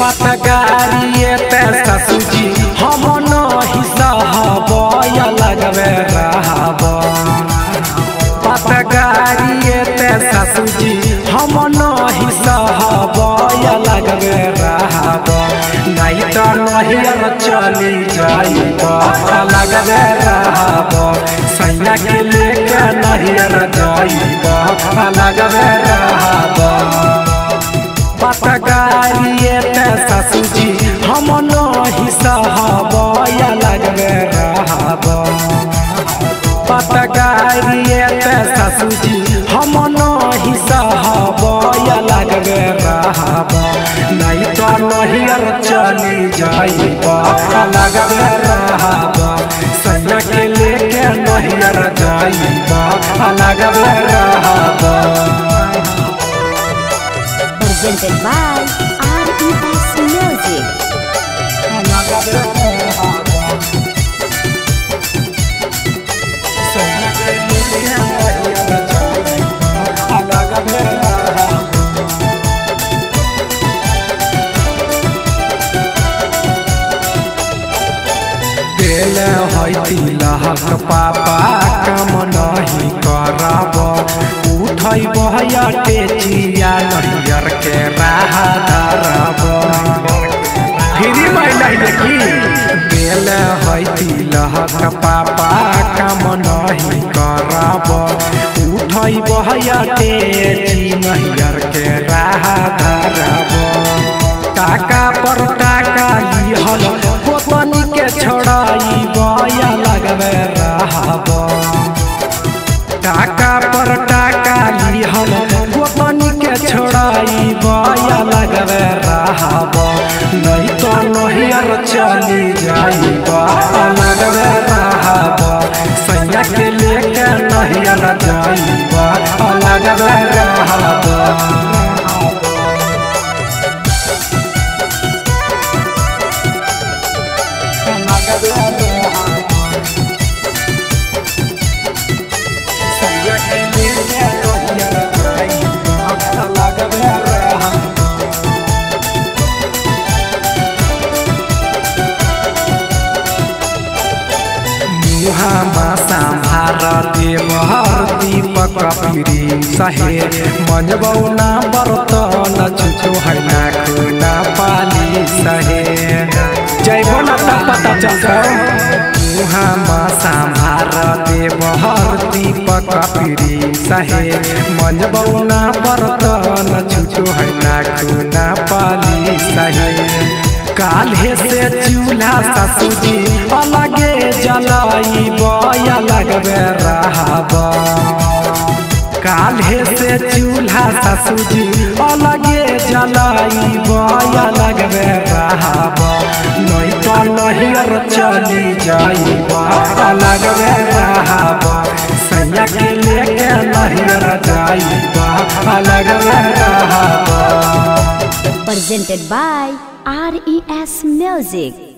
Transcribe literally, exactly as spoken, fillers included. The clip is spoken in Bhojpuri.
पतगारिए ते ससुजी हम नहीं सहब लगवे रहब। पतगारिए ते ससुजी हम नहीं सहब लगवे रहब। नहीं तो नहियर चली जाइब लगवे रहब। सैया के लेके नहियर जाइब लगवे रहब। पतगारिए ते ससुजी हम नहीं सहब लगवे रहब। पतगारिए ते ससुजी हम नहीं सहब लगवे रहब। नहीं तो नहियर चली जाइब लगवे रहब। सैया के लेके नहियर जाइब लगवे रहब। Presented by R E S Music. दिल है लहक पापा कम नहीं करब। उठब टेचिया नहियर के राह धरब। फ्री महिला देखी दिल है लहक पापा कम नहीं करब। उठब टेची नहियर के राह धरब। टाका पर टाका लिहल गोतनी के छोड़ाई बया लगवे रहब। टाका पर टाका लिहल गोतनी के छोड़ाई बया लगवे रहब। नहीं तो नहियर चली जाइब लगवे रहब। सैया के लेके नहियर जाइब लगवे रहब। संभार देवर दीपक पीरी सहे मंजबौना बर्तन छुचो है ना खुना पाली सहे। जैबो न पता चलता मुहाँ संभार देवर दीपक पीरी सहे मंजबौना बर्तन छुचो है ना खुना पाली सहे। काल्हे से चूल्हा ससुजी अलगे जलाइब लगवे रहब। काल्हे से चूल्हा ससुजी अलगे जलाइब लगवे रहब। नहीं तो नहियर चली जाइब लगवे रहब। सैया के लेके नहियर जाइब लगवे रहब। Presented by R E S Music.